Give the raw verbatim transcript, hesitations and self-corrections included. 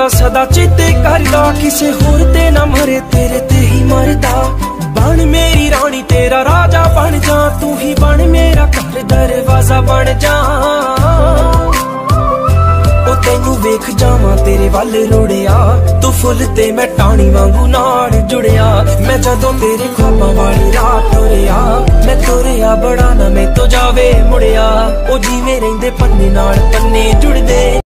तेरा सदा चेते करदा, किसे होर ते ना मरे तेरे ते ही मरदा। बन मेरी रानी तेरा राजा बन जा, तू ही बन मेरा घर दरवाजा बन जा। ओ तैनू वेख जावां तेरे वल रुड़िया, तू फुल ते मैं टाणी वांगू नाल जुड़िया। मैं जदों तेरे ख्वाबां वाली रात तुरिया, मैं तुरिया बड़ा ना मैं तो जावे मुड़िया। ओ जिवें रहिंदे पन्ने नाल पन्ने जुड़दे।